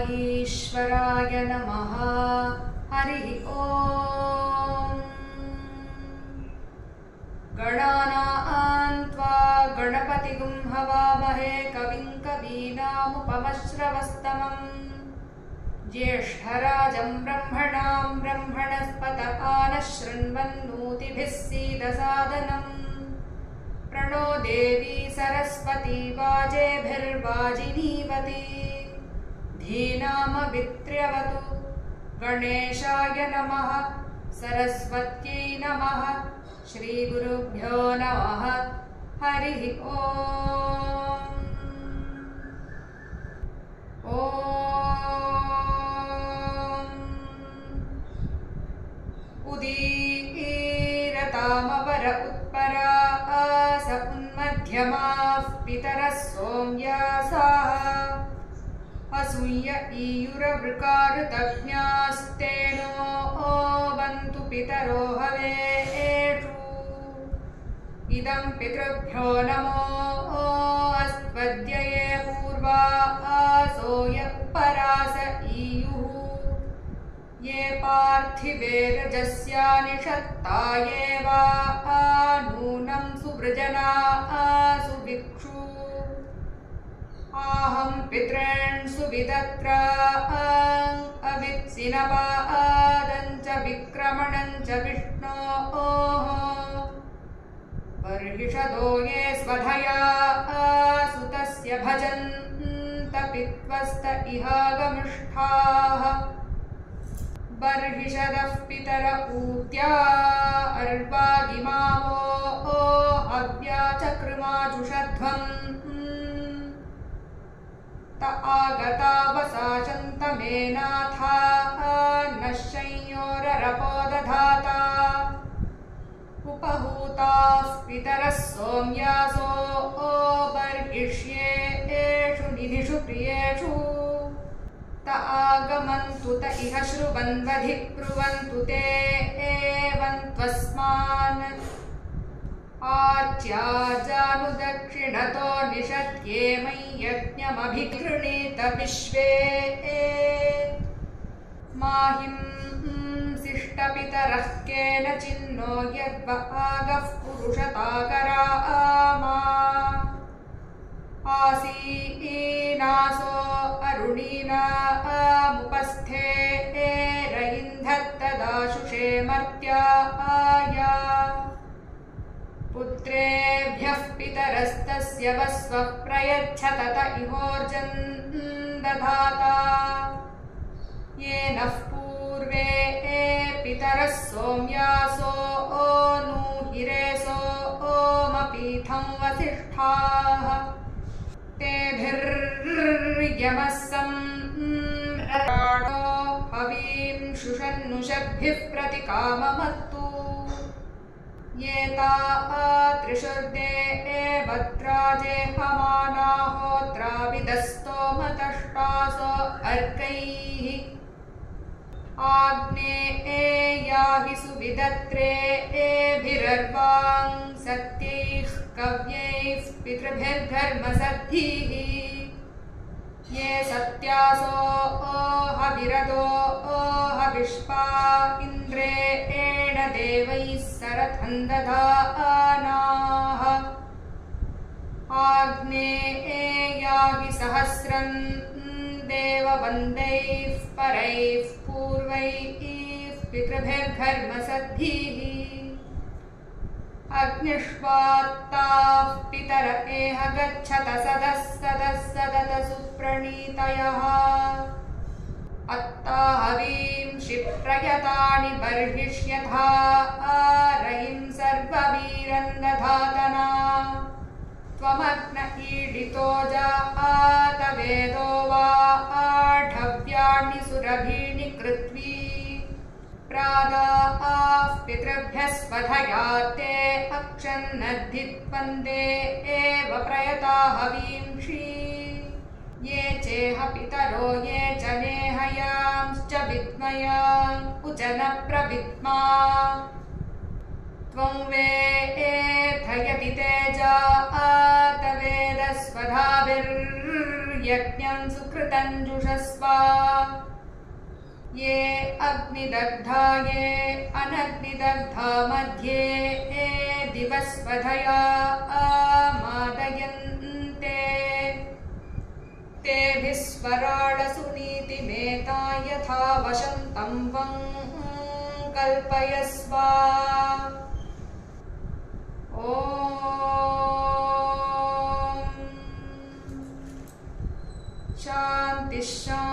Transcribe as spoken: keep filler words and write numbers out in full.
ईश्वराय नमः। हरिः ओम्। गणानां त्वा गणपतिगुं हवामहे कविं कवीनामुपमश्रवस्तमम् ज्येष्ठराजं ब्रह्मणां ब्रह्मणस्पत आनः शृण्वन्नोतिभिः सीदसादनम् प्रणो देवी सरस्वती वाजेभिर्वाजिनीवती धीनामवित्र्यवतु। गणेशाय नमः। सरस्वत्यै नमः। श्रीगुरुभ्यो नमः। हरिः ओम्। ओम् उदीरतामवर उत्परा आस उन्मध्यमाः पितरः सोम्यासाः असूय ईयुरवृकारुतज्ञास्तेनो बन्तु पितरो हवेषु। इदं पितृभ्यो नमो अस्त्वद्यये पूर्वा आसोय उपरास ईयुः ये पार्थिवे रजस्या निषत्ता ये वा नूनं सुवृजना सुभिक्षु। आहं पितॄन् सुविदत्रा अवित्सिनपादं च विक्रमणं च विष्णोः बर्हिषदो ये स्वधया सुतस्य भजन्त पित्वस्त इहागमिष्ठाः। बर्हिषदः पितर ऊत्या अर्वागिमावो हव्या चकृमाजुषध्वम् त आगता वसाचन्तमेनाथा नश्ययोररपोदधाता उपहूताः पितरः सोम्यासो बर्हिष्ये एषु निधिषु प्रियेषु त आगमन्तु त इह श्रुवन्वधिब्रुवन्तु ते एवं त्वस्मान् आच्याजानुदक्षिणतो निषद्येमै यज्ञमभिगृणीत विश्वे माहिं शिष्टपितरः केन चिन्नो यद्व आगः पुरुषताकरामा आसीनासो अरुणीनामुपस्थे रयिन्धत्तदाशुषे मर्त्याय पुत्रेभ्यः पितरस्तस्य वस्वः प्रयच्छत त इहोर्जन् दधाता येनः पूर्वे पितरः सोम्यासो नूहिरेसो ओमपीठं वसिष्ठाः तेभिर्यमः सम्राणो हवीं शुषन्नुषद्भिः प्रतिकाममत्तु। ये ता त्रिशुर्दे भद्राजे हमानाहोत्राविदस्तोमतष्टासो अर्कैः आग्ने याहि सुविदत्रे एभिरर्वां सत्यैः कव्यैः पितृभिर्घर्मसद्भिः ये सत्यासो हविरदो हविष्पा इन्द्रे एण देवैः सरथं दधानाः आग्ने याहि सहस्रं देववन्दैः परैः पूर्वैः पितृभिर्घर्मसद्भिः अग्निष्वात्ताः पितर एह गच्छत सदः सदः सदत सुप्रणीतयः अत्ता हवीं क्षिप्रयतानि बर्हिष्यथा रयिं सर्ववीरं दधातना त्वमग्न ईडितो जात वेदो वा आढव्याणि सुरभीणि कृत्वी प्रादाः पितृभ्यः स्वधया ते अक्षन्नद्धित्वन्दे एव प्रयता हवींषि ये चेह पितरो ये च नेहयांश्च विद्मयां उचन प्रविद्मा त्वं वेथयति तेजा आतवेदस्वधाभिर् यज्ञं सुकृतं जुषस्व ये अग्निदग्धा ये अनग्निदग्धा मध्ये ये दिवस्वधया आमादयन्ते तेभिः स्वराडसुनीतिमेता यथा वशन्तं वं कल्पयस्व। ॐ शान्तिः।